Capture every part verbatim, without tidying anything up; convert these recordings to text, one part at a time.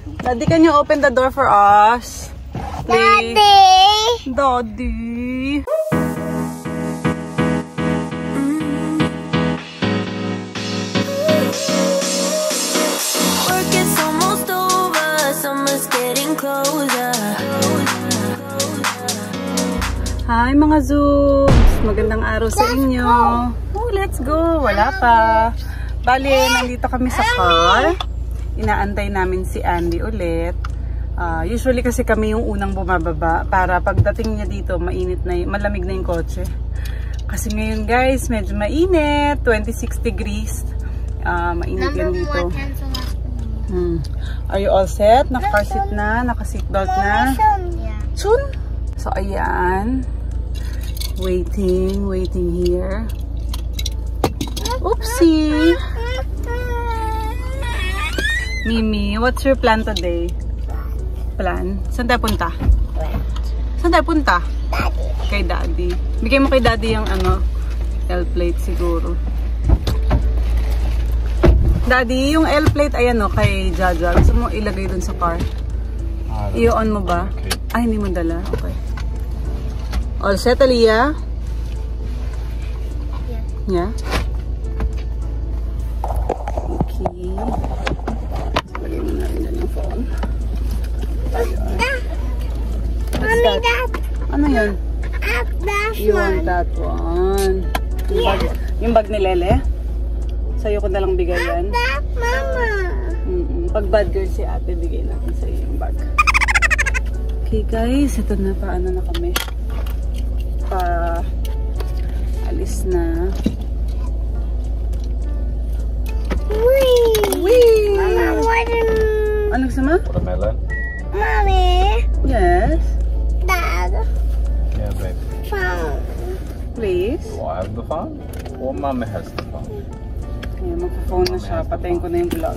Daddy, can you open the door for us? Please. Daddy! Daddy! Work is almost over, summer's getting closer. Hi mga Zoobs! Magandang araw sa inyo. Oh, let's go! Wala pa. Bali, nandito kami sa car. Inaantay namin si Andy ulit. Uh, usually kasi kami yung unang bumababa para pagdating niya dito, mainit na, malamig na yung kotse. Kasi ngayon guys, medyo mainit. twenty-six degrees. Uh, mainit yan dito. Hmm. Are you all set? Naka-car seat na? Naka-seatbelt na? Soon? So, ayan. Waiting, waiting here. Oopsie! Mimi, what's your plan today? Plan? Saan tayo punta? Saan tayo punta? Daddy. Kay Daddy. Bigay mo kay Daddy yung ano, L-plate siguro. Daddy, yung L-plate, ayan o, kay Jaja. Gusto mo ilagay dun sa car? I-on mo ba? Ay, hindi mo dala. Okay. All set, Aliyah? Yeah. Yeah? Okay. Lagay mo na rin dyan yung phone. What's that? Ano yun? You want that one? Yung bag, yung bag ni Lele? Sa'yo ko na lang bigay yan. Mama. Mm -mm. Pag bad girl si ate, bigay natin sa'yo yung bag. Okay guys, ito na, paano na kami. Pa alis na. Wee! Wee! Mama, what in... Ano gusto mo? Watermelon? Mommy. Yes? Dad. Yeah, baby. Phone. Please? Do I have the phone? Or Mama has the phone? Ayan, magpa-phone na siya. Patayin ko na yung vlog.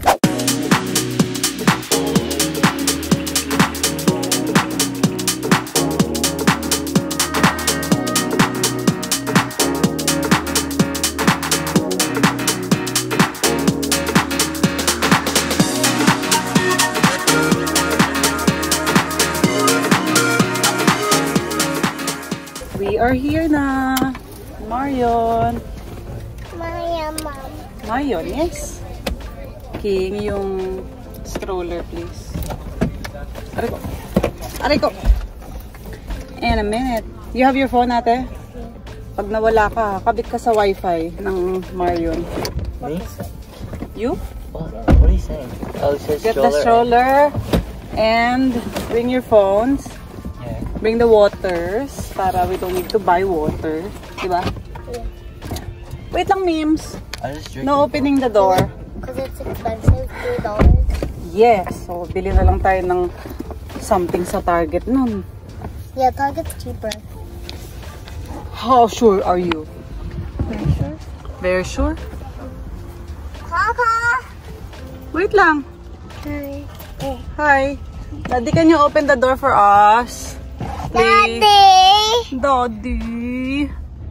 We are here na. Marion. Maya, Mom. Marion, yes. King, yung stroller, please. Aray ko. Aray ko. In a minute. You have your phone, ate? Pag nawala ka, kabit ka sa wifi ng Marion. Me? You? What, what are you saying? Oh, it says Get stroller. the stroller and bring your phones. Yeah. Bring the waters para we don't need to buy water. Diba? Yeah. Wait lang, memes. I just drink. No opening the door. Because it's expensive, three dollars. Yes. So, bili na lang tayo ng something sa Target nun. Yeah, Target's cheaper. How sure are you? Very sure. Very sure? Papa! Wait lang. Hi. Oh. Hi. Daddy, can you open the door for us? Please. Daddy! Daddy.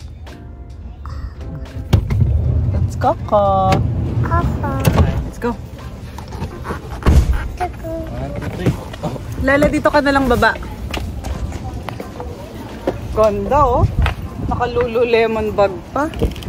Let's go, Ka. Papa. Let's go. One, two, three. Oh. Lala, dito ka na lang baba. Ganda, oh. Naka-Lululemon bag pa.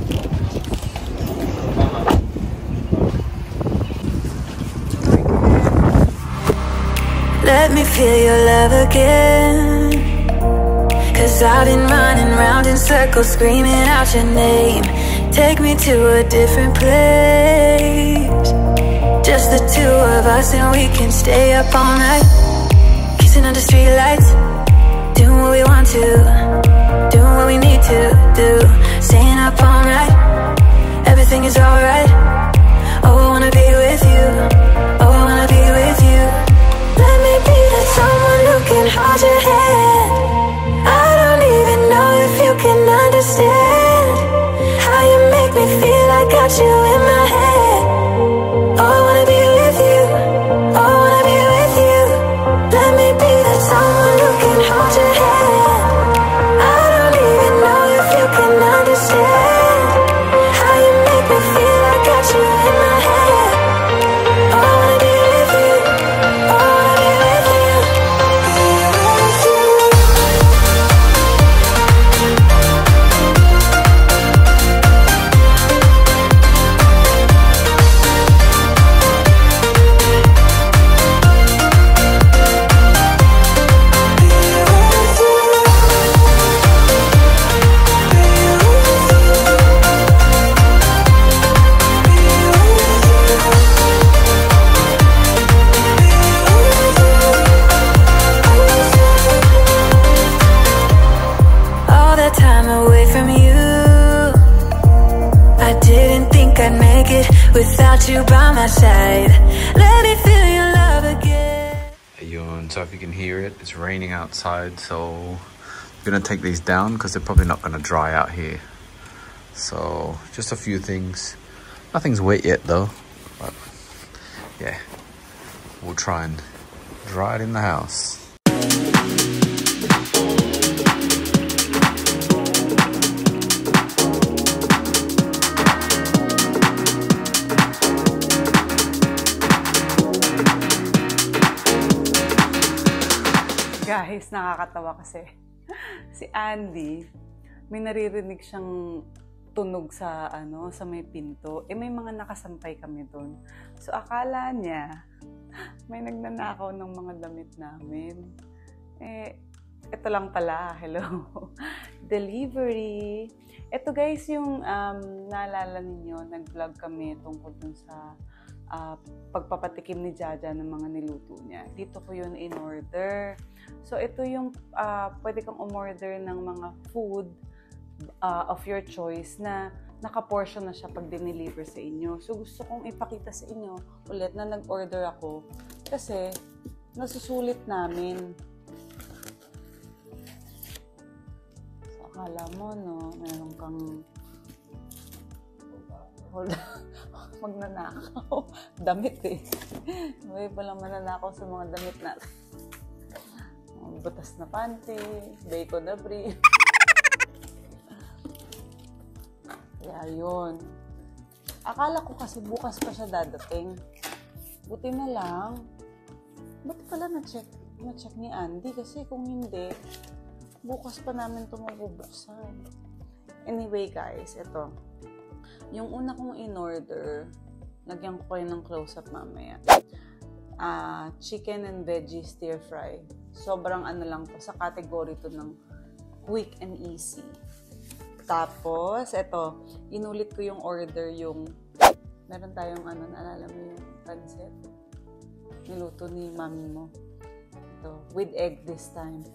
Let me feel your love again, 'cause I've been running round in circles screaming out your name. Take me to a different place, just the two of us, and we can stay up all night, kissing under streetlights, doing what we want to, doing what we need to do, staying up all night, everything is alright. Oh, I wanna be with you, oh, I wanna be with you. Let me be that someone who can hold your hand. I don't even know if you can understand how you make me feel. I got you in my head. Oh, I wanna be with you, oh, I wanna be with you. Let me be that someone who can hold your hand. I don't even know if you can understand how you make me feel. I got you in my head. Oh, I wanna be with you. phone, so if you can hear it, it's raining outside, so I'm gonna take these down because they're probably not gonna dry out here. So just a few things. Nothing's wet yet though, but yeah, we'll try and dry it in the house. Guys, nakakatawa kasi si Andy, may naririnig siyang tunog sa ano sa may pinto. Eh may mga nakasampay kami doon. So akala niya may nagnanakaw ng mga damit namin. Eh ito lang pala, hello. Delivery. Ito guys yung um, naalala ninyo, nag-vlog kami tungkol dun sa uh, pagpapatikim ni Jaja ng mga niluto niya. Dito ko yun in order. So ito yung uh, pwede kang umorder ng mga food uh, of your choice na naka-portion na siya pag dineliver sa inyo. So gusto kong ipakita sa inyo ulit na nag-order ako kasi nasusulit namin. So akala mo no, meron kang magnanakaw. Damit eh. May palang mananakaw sa mga damit natin. Butas na panty, bacon na brie. Kaya yun. Akala ko kasi bukas pa siya dadating. Buti na lang. Buti pala na-check, na-check ni Andy kasi kung hindi, bukas pa namin ito mabubuksan. Anyway guys, ito. Yung una kong in-order, lagyan ko kayo ng close-up mamaya. Uh, chicken and veggie stir fry. Sobrang ano lang to, sa category to ng quick and easy. Tapos, eto, inulit ko yung order yung, meron tayong ano, naalala mo yung pancit? Niluto ni mami mo. Ito, with egg this time.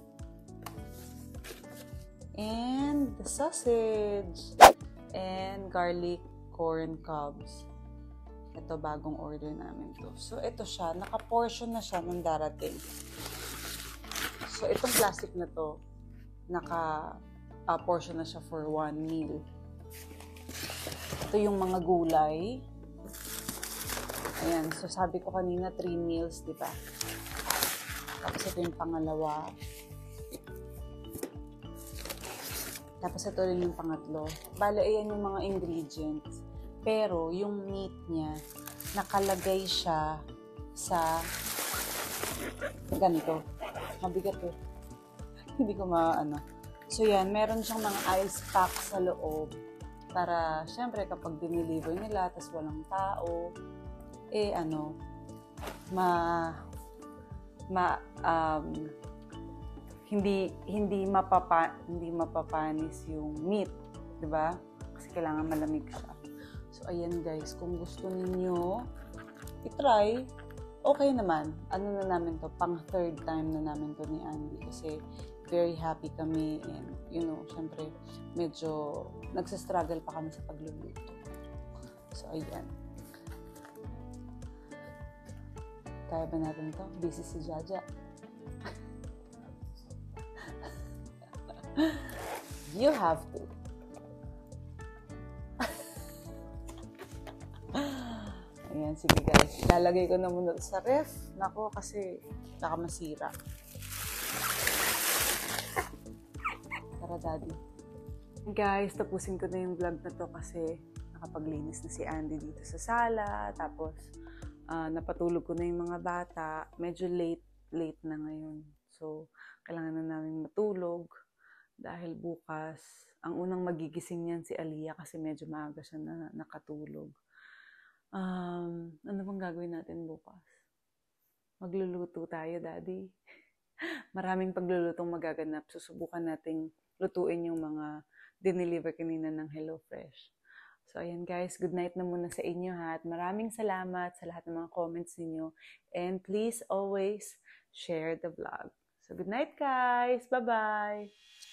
And the sausage. And garlic corn cobs. Ito, bagong order namin to. So, ito siya. Naka-portion na siya ng darating. So, itong plastic na to, naka-portion uh, na siya for one meal. Ito yung mga gulay. Ayan. So, sabi ko kanina, three meals, di ba? Tapos, ito yung pangalawa. Tapos, ito rin yung pangatlo. Bale, ayan yung mga ingredients. Pero, yung meat niya, nakalagay siya sa ganito. Mabigat eh. Hindi ko maano. So, yan. Meron siyang mga ice pack sa loob. Para, syempre, kapag dineliver nila, tas walang tao, eh, ano, ma, ma, um, hindi, hindi mapapa, hindi mapapanis yung meat. Diba? Kasi kailangan malamig siya. So, ayan guys, kung gusto ninyo i-try, okay naman. Ano na namin to? Pang third time na namin to ni Andy. Kasi very happy kami and, you know, syempre, medyo nagsastruggle pa kami sa pagluluto. So, ayan. Kaya ba natin to? Busy si Jaja. You have to. Ayan, sige guys. Lalagay ko na muna sa ref. Nako, kasi baka masira. Tara, daddy. Guys, tapusin ko na yung vlog na to kasi nakapaglinis na si Andy dito sa sala. Tapos, uh, napatulog ko na yung mga bata. Medyo late, late na ngayon. So, kailangan na namin matulog. Dahil bukas, ang unang magigising niyan si Aliyah kasi medyo maaga siya na nakatulog. Um, ano bang gagawin natin bukas? Magluluto tayo, daddy. Maraming paglulutong magaganap. Susubukan nating lutuin yung mga dineliver kanina ng HelloFresh. So, ayan guys. Good night na muna sa inyo ha. At maraming salamat sa lahat ng mga comments ninyo. And please always share the vlog. So, good night guys. Bye-bye.